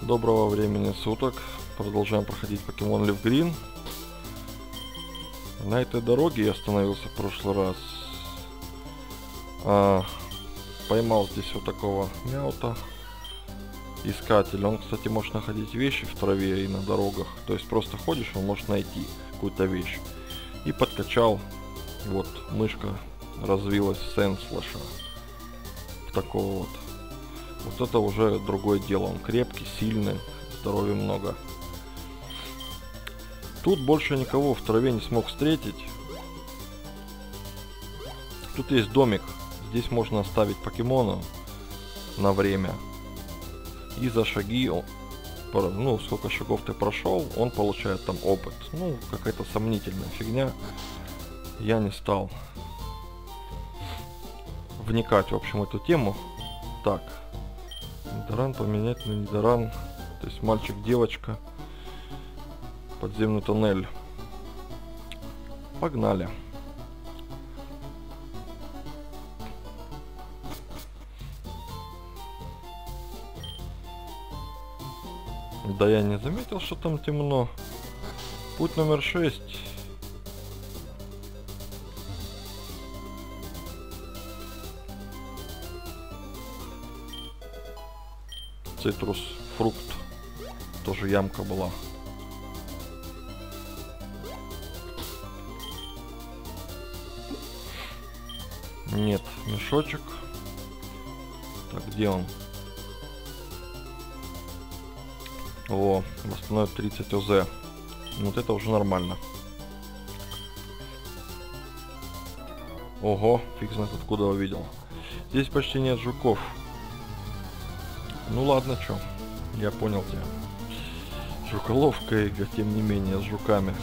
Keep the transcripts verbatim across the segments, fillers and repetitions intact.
Доброго времени суток. Продолжаем проходить Pokemon Leaf Green. На этой дороге я остановился в прошлый раз. А, поймал здесь вот такого мяута. Искатель. Он, кстати, может находить вещи в траве и на дорогах. То есть просто ходишь, он может найти какую-то вещь. И подкачал. Вот мышка развилась в Сенслэша. В такого вот. Вот это уже другое дело. Он крепкий, сильный, здоровья много. Тут больше никого в траве не смог встретить. Тут есть домик. Здесь можно оставить покемона на время. И за шаги, ну, сколько шагов ты прошел, он получает там опыт. Ну, какая-то сомнительная фигня. Я не стал вникать, в общем, в эту тему. Так. Нидоран поменять на Нидоран. То есть мальчик-девочка. Подземный туннель. Погнали. Да я не заметил, что там темно. Путь номер шесть. Цитрус, фрукт. Тоже ямка была. Нет, мешочек. Так, где он? О, восстановит тридцать ОЗ. Вот это уже нормально. Ого, фиг знает откуда увидел. Здесь почти нет жуков. Ну ладно, чё. Я понял тебя. Жуколовка ига, тем не менее, с жуками.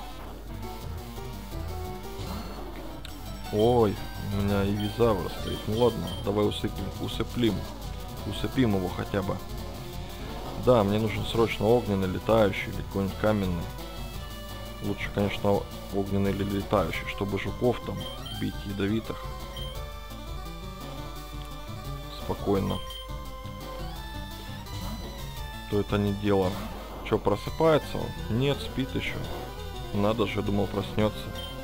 Ой, у меня и визавр стоит. Ну ладно, давай усыпим, усыплим. Усыпим его хотя бы. Да, мне нужен срочно огненный, летающий или какой-нибудь каменный. Лучше, конечно, огненный или летающий, чтобы жуков там бить ядовитых. Спокойно. То это не дело. Че, просыпается он? Нет, спит еще. Надо же, думал, проснется.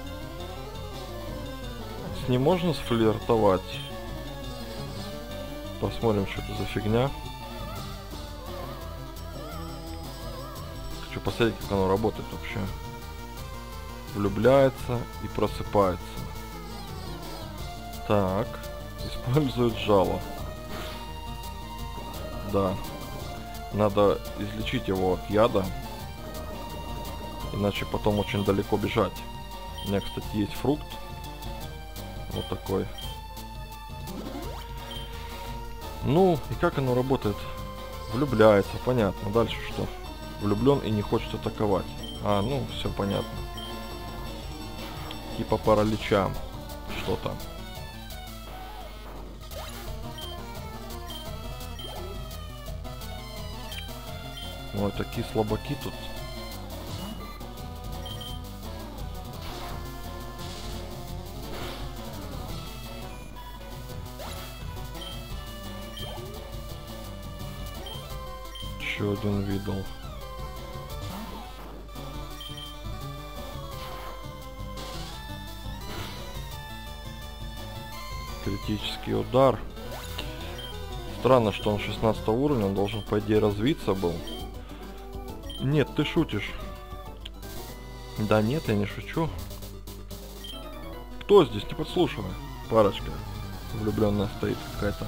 С ним можно сфлиртовать? Посмотрим, что это за фигня. Хочу посмотреть, как оно работает вообще. Влюбляется и просыпается. Так. Использует жало. Да. Надо излечить его от яда. Иначе потом очень далеко бежать. У меня, кстати, есть фрукт. Вот такой. Ну, и как оно работает? Влюбляется, понятно. Дальше что? Влюблен и не хочет атаковать. А, ну, все понятно. Типа паралича. Что-то. Ой, такие слабаки тут. Еще один видел. Критический удар. Странно, что он шестнадцатого уровня, он должен, по идее, развиться был. Нет, ты шутишь. Да нет, я не шучу. Кто здесь? Не подслушивай. Парочка влюбленная стоит какая-то.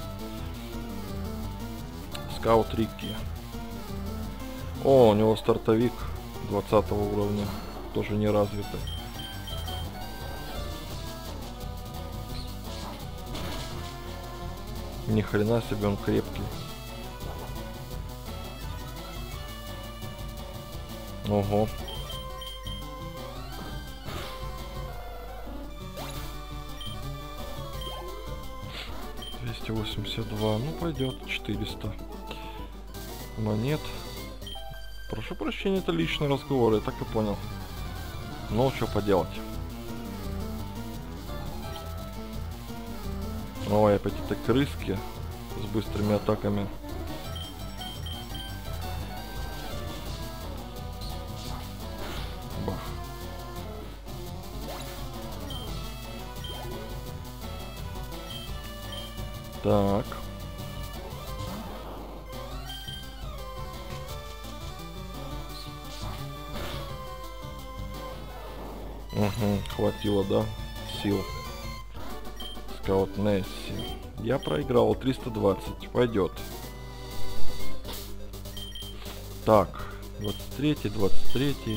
Скаут Рикки. О, у него стартовик двадцатого уровня. Тоже не развитый. Ни хрена себе, он крепкий. Ого. двести восемьдесят два. Ну пойдет. четыреста монет. Прошу прощения, это личный разговор, я так и понял. Ну, что поделать. Ой, опять это крыски с быстрыми атаками. Бах. Так. Угу, хватило, да, сил. Скаут Несси. Я проиграл триста двадцать. Пойдет. Так, двадцать третий, двадцать третий.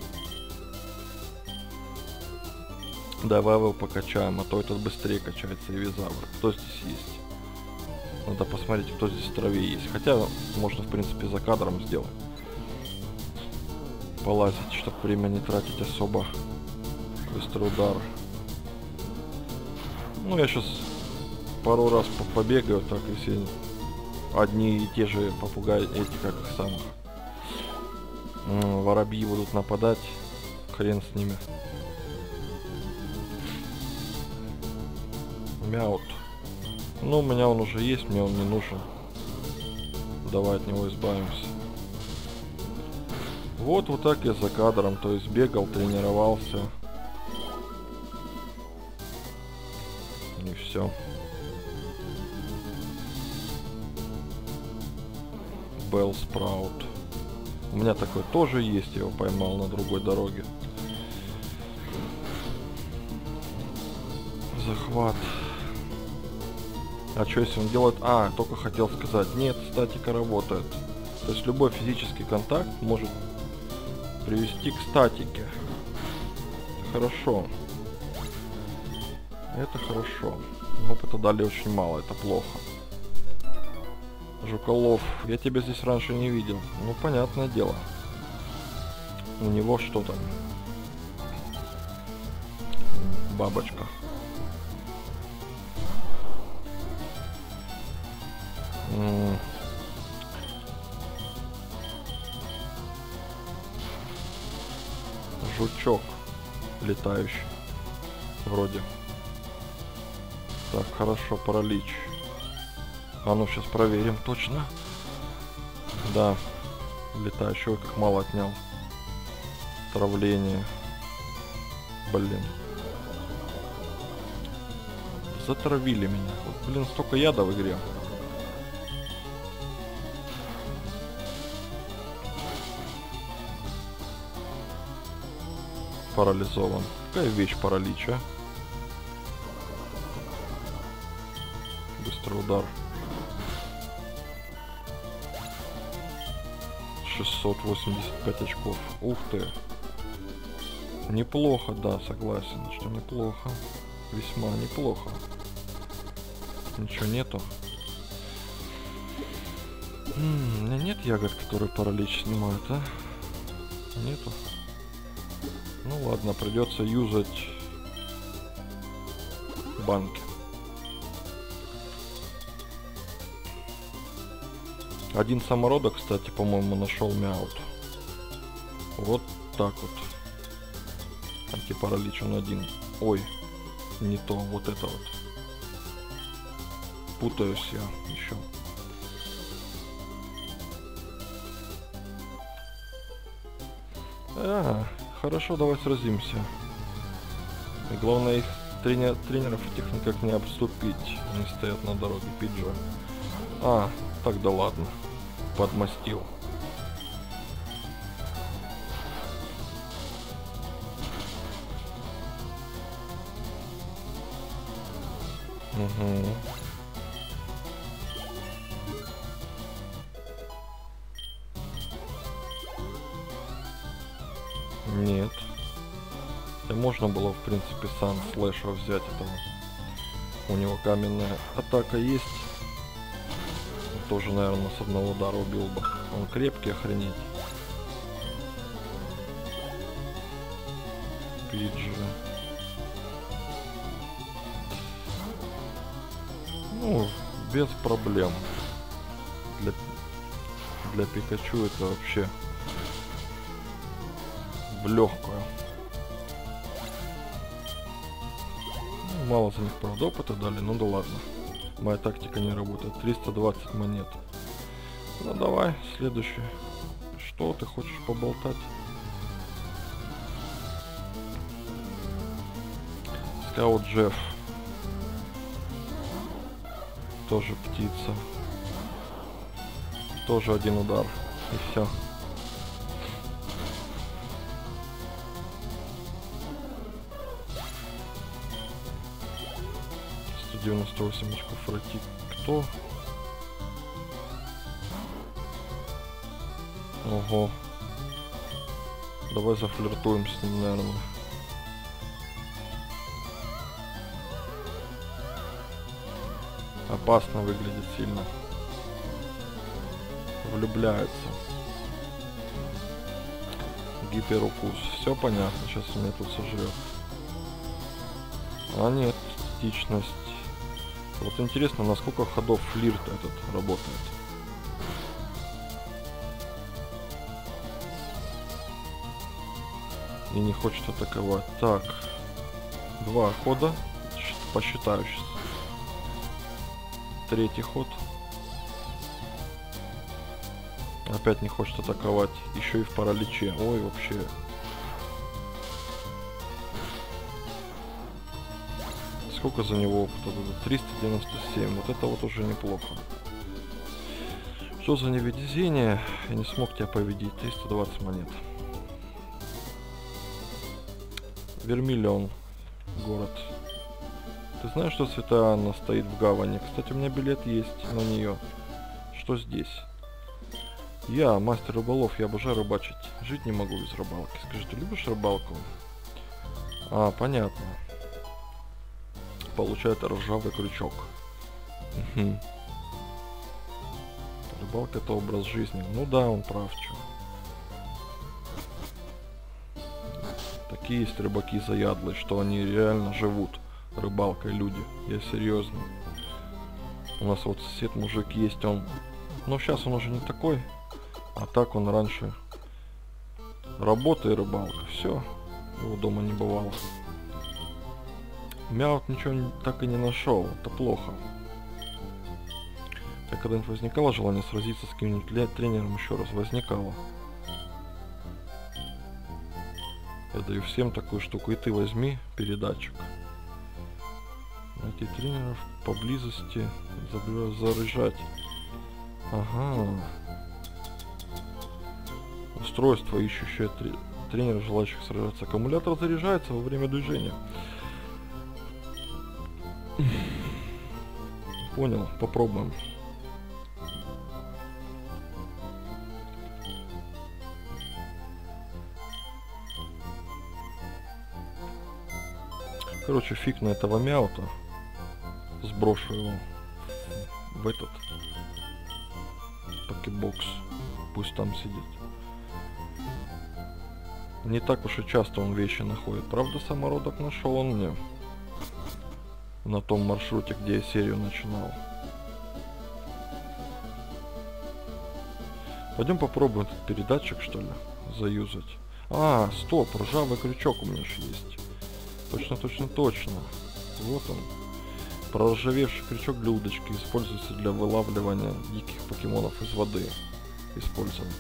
Давай его покачаем, а то этот быстрее качается и Визавр. Кто здесь есть? Надо посмотреть, кто здесь в траве есть. Хотя можно, в принципе, за кадром сделать. Полазить, чтобы время не тратить особо. Быстрый удар. Ну, я сейчас пару раз побегаю, так, если одни и те же попугаи, эти, как их самых, воробьи будут нападать, хрен с ними. Мяут. Ну, у меня он уже есть, мне он не нужен. Давай от него избавимся. Вот, вот так я за кадром, то есть бегал, тренировался. И все. Белл Спраут. У меня такой тоже есть, я его поймал на другой дороге. Захват. А что если он делает... А, только хотел сказать. Нет, статика работает. То есть любой физический контакт может привести к статике. Хорошо. Это хорошо. Опыта дали очень мало, это плохо. Жуколов, я тебя здесь раньше не видел. Ну, понятное дело. У него что там? Бабочка. М-м. Жучок летающий. Вроде. Так, хорошо, паралич. А ну, сейчас проверим точно. Да. Летающего как мало отнял. Травление. Блин. Затравили меня. Вот, блин, столько яда в игре. Парализован. Какая вещь паралич, а? Быстрый удар. шестьсот восемьдесят пять очков. Ух ты. Неплохо, да, согласен, что неплохо. Весьма неплохо. Ничего нету. М-м, у меня нет ягод, которые паралич снимают, а? Нету. Ну ладно, придется юзать банки. Один самородок, кстати, по-моему, нашел мяут. Вот так вот. Антипаралич он один. Ой, не то, вот это вот. Путаюсь я еще. А, хорошо, давай сразимся. И главное, их тренер, тренеров этих никак не обступить. Они стоят на дороге Пиджа. А, так да ладно. Подмастил. Угу. Нет. Да можно было, в принципе, сам слэша взять этого. У него каменная атака есть. Тоже, наверное, с одного удара убил бы. Он крепкий, охренеть. Пиджи. Ну, без проблем. Для, для Пикачу это вообще в легкую. Ну, мало за них, правда, опыта дали, ну да ладно. Моя тактика не работает. триста двадцать монет. Ну давай, следующий. Что ты хочешь поболтать? Скаут Джефф. Тоже птица. Тоже один удар. И все. сто девяносто восемь очков врати. Кто? Ого. Давай зафлиртуем с ним, наверное. Опасно выглядит сильно. Влюбляется. Гиперукус. Все понятно. Сейчас он меня тут сожрет. А нет, статичность. Вот интересно, на сколько ходов флирт этот работает. И не хочет атаковать. Так. Два хода. Посчитаю сейчас. Третий ход. Опять не хочет атаковать. Еще и в параличе. Ой, вообще. Сколько за него опыта? триста девяносто семь. Вот это вот уже неплохо. Что за невезение? Я не смог тебя победить. триста двадцать монет. Вермиллион. Город. Ты знаешь, что Святая Анна стоит в гавани? Кстати, у меня билет есть на нее. Что здесь? Я, мастер рыболов, я обожаю рыбачить. Жить не могу без рыбалки. Скажи, ты любишь рыбалку? А, понятно. Получает ржавый крючок. Угу. Рыбалка — это образ жизни. Ну да, он прав, чё. Такие есть рыбаки заядлые, что они реально живут рыбалкой, люди. Я серьезно. У нас вот сосед мужик есть, он... Но сейчас он уже не такой. А так он раньше... Работа и рыбалка. Все. Его дома не бывало. Мяут ничего так и не нашел. Это плохо. А когда-нибудь возникало желание сразиться с каким-нибудь тренером еще раз? Возникало. Я даю всем такую штуку. И ты возьми передатчик. Найти тренеров поблизости. Заряжать. Ага. Устройство, ищущее три... тренера, желающих сражаться. Аккумулятор заряжается во время движения. Понял, попробуем. Короче, фиг на этого мяута. Сброшу его в этот покебокс. Пусть там сидит. Не так уж и часто он вещи находит. Правда, самородок нашел он мне на том маршруте, где я серию начинал. Пойдем попробуем этот передатчик, что ли, заюзать. А, стоп, ржавый крючок у меня же есть. Точно, точно, точно. Вот он. Проржавевший крючок для удочки используется для вылавливания диких покемонов из воды. Использовать.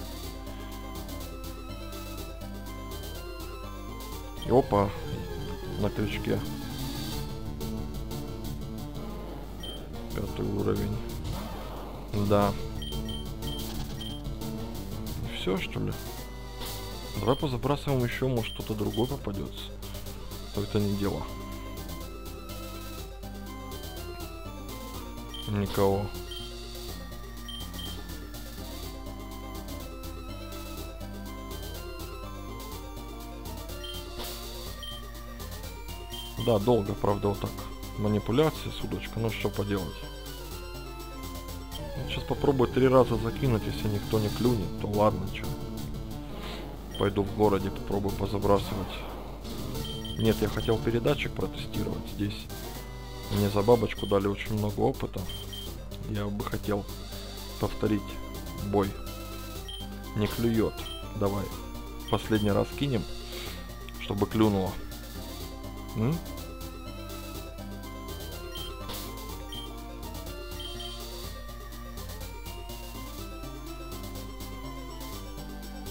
И опа, на крючке. Пятый уровень. Да. Все, что ли? Давай позабрасываем еще, может что-то другое попадется. То это не дело. Никого. Да, долго, правда, вот так. Манипуляции с удочкой, ну что поделать. Сейчас попробую три раза закинуть, если никто не клюнет, то ладно, что. Пойду в городе, попробую позабрасывать. Нет, я хотел передатчик протестировать здесь. Мне за бабочку дали очень много опыта. Я бы хотел повторить бой. Не клюет. Давай. Последний раз кинем, чтобы клюнуло. М?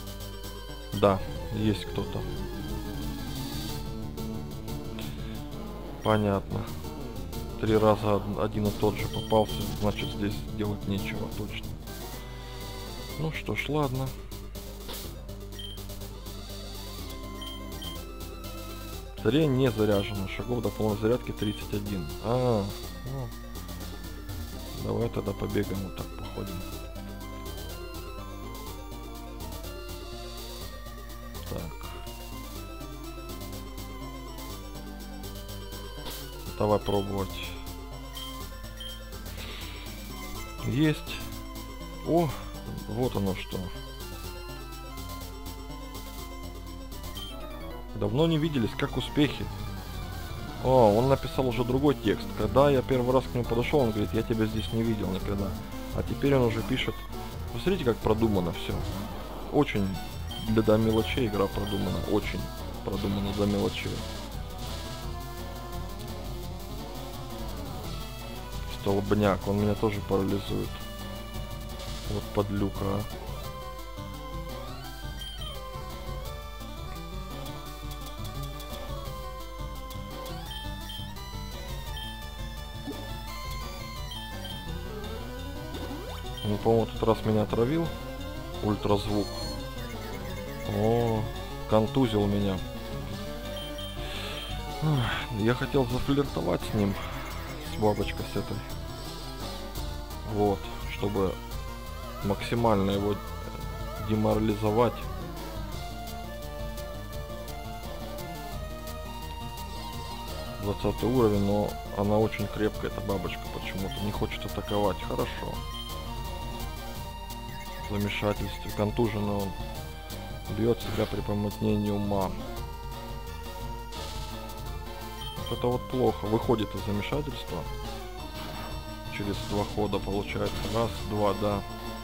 Да, есть кто-то. Понятно. Три раза один и тот же попался, значит здесь делать нечего точно. Ну что ж, ладно. Батарея не заряжена. Шагов до полной зарядки тридцать один. А, ну. Давай тогда побегаем, вот так походим. Так. Давай пробовать. Есть. О, вот оно что. Давно не виделись, как успехи? О, он написал уже другой текст. Когда я первый раз к нему подошел, он говорит, я тебя здесь не видел никогда. А теперь он уже пишет. Посмотрите, как продумано все. Очень для до мелочей игра продумана. Очень продумана до мелочей. Столбняк, он меня тоже парализует. Вот подлюка, а. Он, по-моему, тот раз меня отравил. Ультразвук. О, контузил меня. Я хотел зафлиртовать с ним. С бабочкой с этой. Вот. Чтобы максимально его деморализовать. двадцатый уровень, но она очень крепкая, эта бабочка, почему-то не хочет атаковать. Хорошо. В замешательстве. Контуженно он бьет себя при помутнении ума. Вот это вот плохо. Выходит из замешательства. Через два хода получается. Раз, два, да.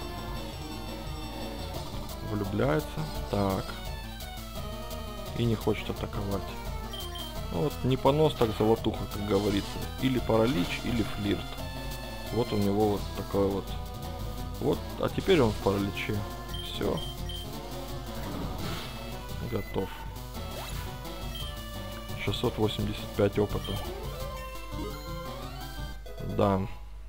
Влюбляется. Так. И не хочет атаковать. Ну вот не понос, так золотуха, как говорится. Или паралич, или флирт. Вот у него вот такой вот. Вот, а теперь он в параличе. Все. Готов. шестьсот восемьдесят пять опыта. Да.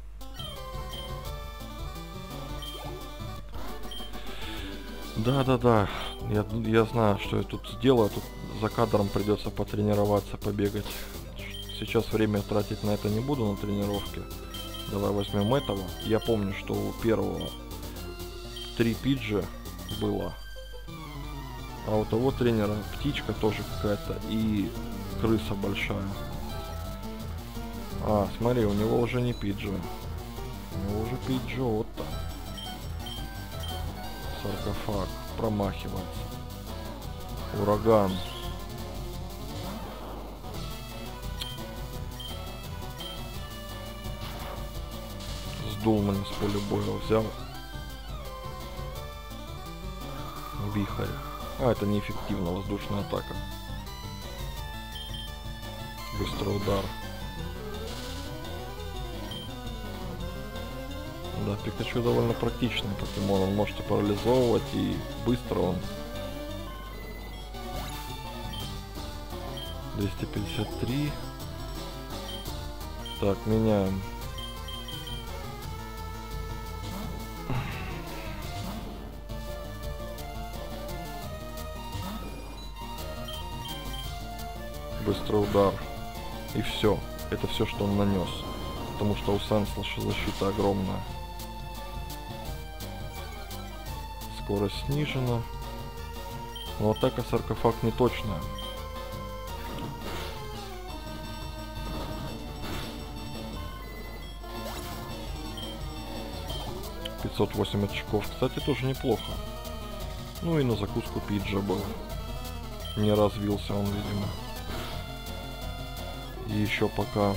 Да-да-да. Я, я знаю, что я тут сделаю. Тут за кадром придется потренироваться, побегать. Сейчас время тратить на это не буду, на тренировки. Давай возьмем этого. Я помню, что у первого три пиджи было. А у того тренера птичка тоже какая-то и крыса большая. А, смотри, у него уже не пиджи. У него уже пиджота. Саркофаг. Промахивается. Ураган. Сдул меня с поля боя, взял. Вихрь. А, это неэффективно, воздушная атака. Быстрый удар. Да, Пикачу довольно практичный покемон. Он может и парализовывать, и быстро он. двести пятьдесят три. Так, меняем. Быстрый удар. И все. Это все, что он нанес. Потому что у Сенслаша защита огромная. Скорость снижена. Но атака саркофаг не точная. пятьсот восемь очков. Кстати, тоже неплохо. Ну и на закуску пиджа был. Не развился он, видимо. И еще пока.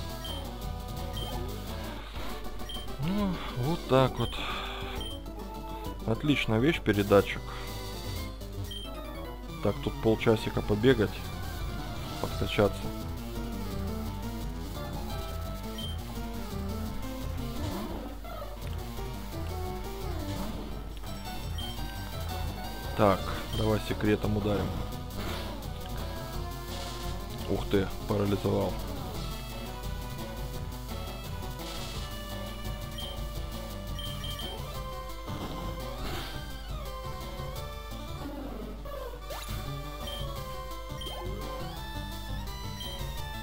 Ну, вот так вот. Отличная вещь, передатчик. Так, тут полчасика побегать, подкачаться. Так, давай секретом ударим. Ух ты, парализовал.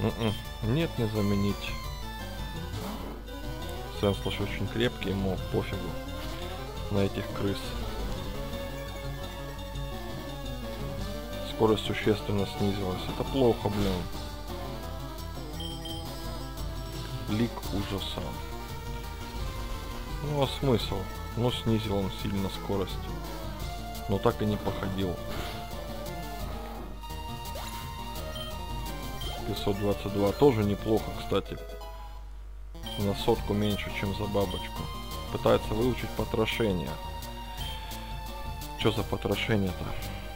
М-м. Нет, не заменить. Сенслэш очень крепкий, ему пофигу на этих крыс. Скорость существенно снизилась. Это плохо, блин. Лик ужаса. Ну а смысл? Ну снизил он сильно скорость. Но так и не походил. пятьсот двадцать два тоже неплохо, кстати. На сотку меньше, чем за бабочку. Пытается выучить потрошение. Что за потрошение-то?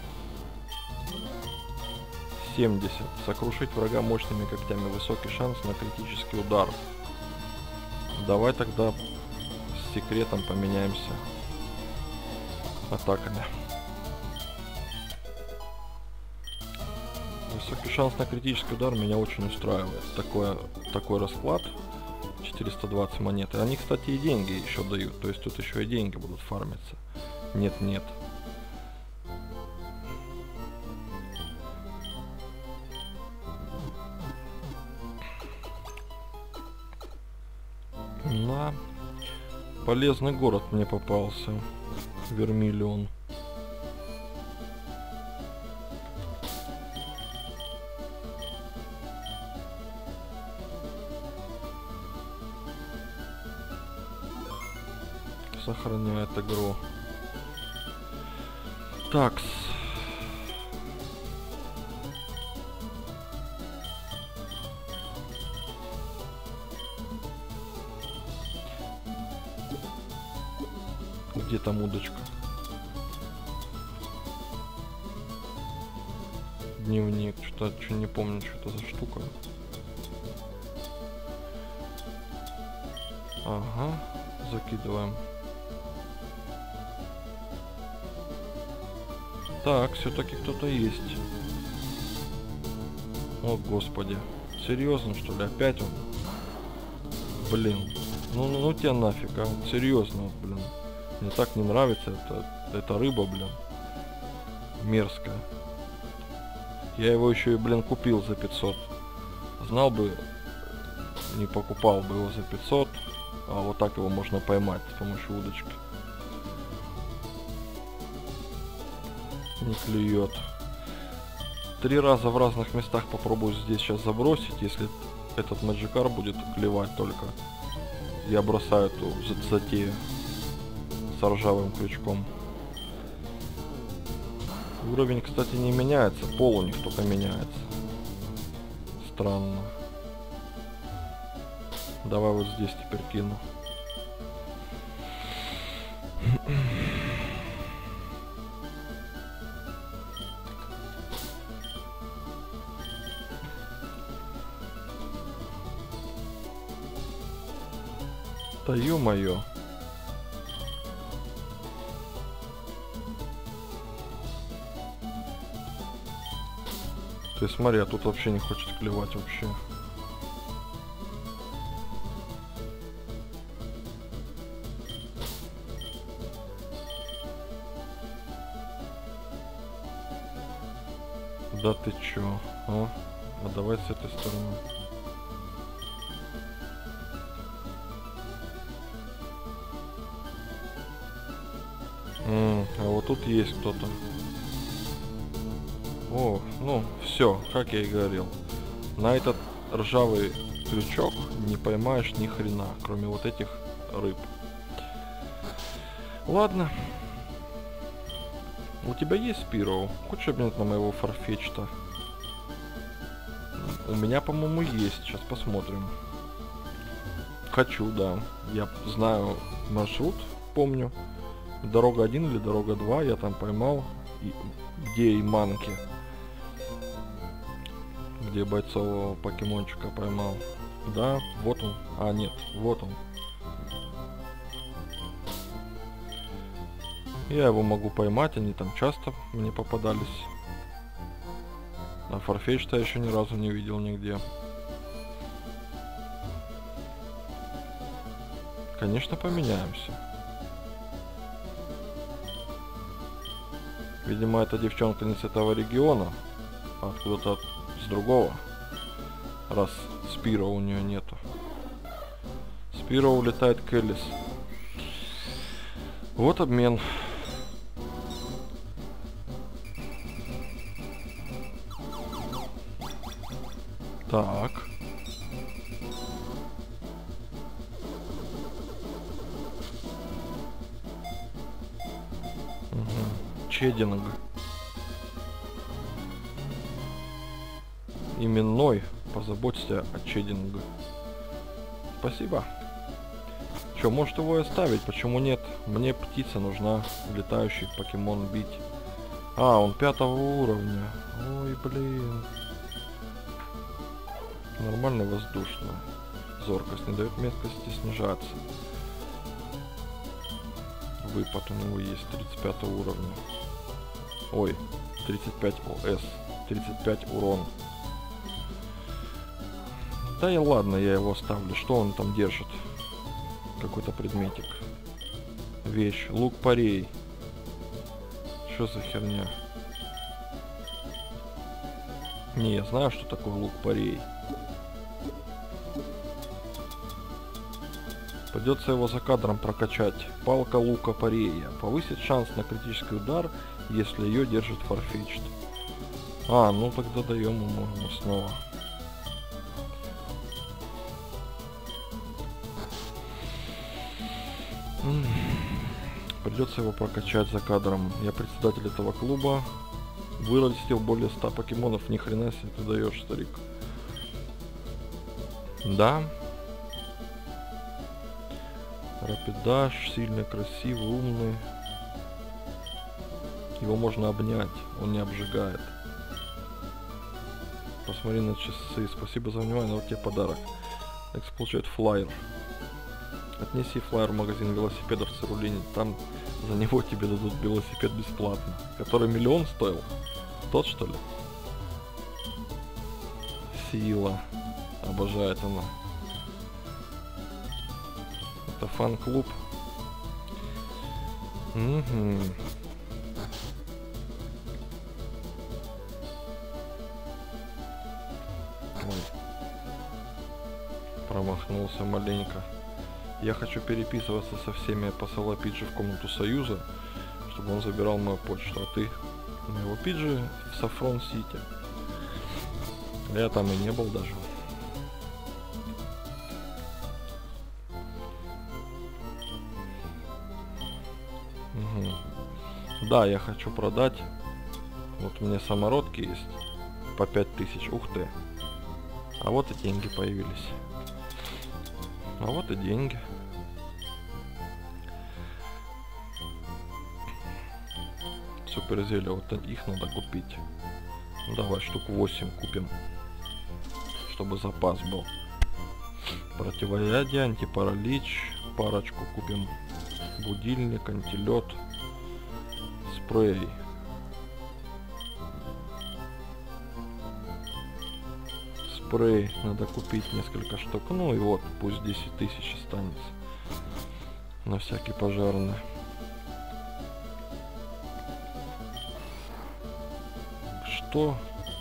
семьдесят. Сокрушить врага мощными когтями. Высокий шанс на критический удар. Давай тогда с секретом поменяемся атаками. Высокий шанс на критический удар меня очень устраивает. Такое, такой расклад. четыреста двадцать монет. И они, кстати, и деньги еще дают. То есть тут еще и деньги будут фармиться. Нет, нет. На. Полезный город мне попался. Вермиллион. Сохраняет игру. Такс. Где там удочка? Дневник. Что-то что не помню, что это за штука. Ага. Закидываем. Так, все-таки кто-то есть. О, господи. Серьезно, что ли? Опять он? Блин. Ну, ну, ну тебя нафиг, а? Серьезно, блин. Мне так не нравится это, эта рыба, блин. Мерзкая. Я его еще и, блин, купил за пятьсот. Знал бы, не покупал бы его за пятьсот. А вот так его можно поймать с помощью удочки. Не клюет. Три раза в разных местах попробую здесь сейчас забросить. Если этот Magikarp будет клевать только, я бросаю эту затею с ржавым крючком. Уровень, кстати, не меняется. Пол у них только меняется. Странно. Давай вот здесь теперь кину. Да ё-моё. Ты смотри, а тут вообще не хочет клевать вообще. Да ты чё? А? А давай с этой стороны. М, а вот тут есть кто-то. О, ну все, как я и говорил. На этот ржавый крючок не поймаешь ни хрена, кроме вот этих рыб. Ладно. У тебя есть Спироу? Хочешь обменять на моего Farfetch'та? У меня, по-моему, есть. Сейчас посмотрим. Хочу, да. Я знаю маршрут, помню. Дорога один или дорога два я там поймал. И, где и манки. Где бойцового покемончика поймал. Да, вот он. А, нет, вот он. Я его могу поймать, они там часто мне попадались. А Farfetch'та я еще ни разу не видел нигде. Конечно, поменяемся. Видимо, эта девчонка не с этого региона, а откуда-то с другого. Раз Спира у нее нету. Спира улетает к Элис. Вот обмен. Так. Угу. Чеддинг. Именной. Позаботься о Чеддинге. Спасибо. Че, может его и оставить? Почему нет? Мне птица нужна. Летающий покемон бить. А, он пятого уровня. Ой, блин. Нормально воздушно. Зоркость не дает меткости снижаться. Выпад у него есть тридцать пятого уровня. Ой, тридцать пять ОС. тридцать пять урон. Да и ладно, я его оставлю. Что он там держит? Какой-то предметик. Вещь. Лук-порей. Что за херня? Не, я знаю, что такое лук-порей. Придется его за кадром прокачать. Палка лука-порея. Повысит шанс на критический удар, если ее держит Farfetch'd. А, ну тогда даем ему, ему снова. Придется его прокачать за кадром. Я председатель этого клуба. Вырастил более ста покемонов. Ни хрена себе ты даешь, старик. Да. Рапидаш, сильный, красивый, умный. Его можно обнять, он не обжигает. Посмотри на часы. Спасибо за внимание, вот тебе подарок. Экс получает флайер. Отнеси флайер в магазин велосипедов в Цирулине. Там за него тебе дадут велосипед бесплатно. Который миллион стоил. Тот, что ли? Сила. Обожает она. Это фан-клуб. Угу. Ой. Промахнулся маленько. Я хочу переписываться со всеми, посылал Пиджи в комнату Союза, чтобы он забирал мою почту. А ты моего Пиджи в Сафрон-Сити. Я там и не был даже. Угу. Да, я хочу продать. Вот у меня самородки есть по пять тысяч. Ух ты. А вот и деньги появились. А вот и деньги. Супер зелья, вот их надо купить. Давай штук восемь купим, чтобы запас был. Противоядие, антипаралич, парочку купим. Будильник, антилет, спрей. Спрей надо купить несколько штук. Ну и вот, пусть десять тысяч останется. На всякий пожарный. Что?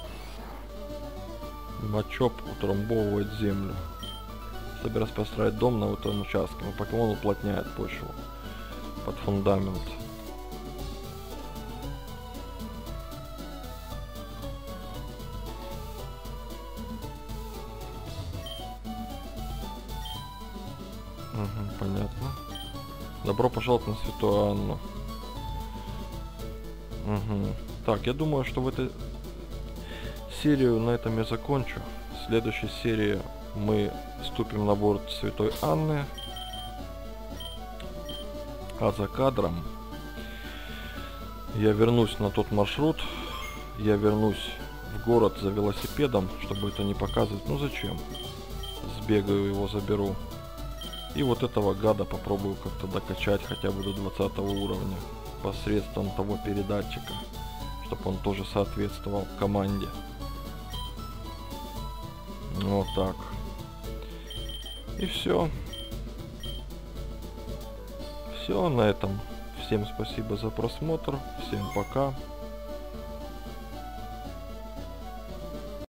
Мачоп утрамбовывает землю. Собираюсь построить дом на этом участке. Но покемон уплотняет почву под фундамент. Угу, понятно. Добро пожаловать на Святую Анну. Угу. Так, я думаю, что в этой серию на этом я закончу. В следующей серии мы вступим на борт Святой Анны. А за кадром я вернусь на тот маршрут. Я вернусь в город за велосипедом, чтобы это не показывать. Ну зачем? Сбегаю его, заберу. И вот этого гада попробую как-то докачать хотя бы до двадцатого уровня. Посредством того передатчика. Чтобы он тоже соответствовал команде. Вот так. И все. Все на этом. Всем спасибо за просмотр. Всем пока.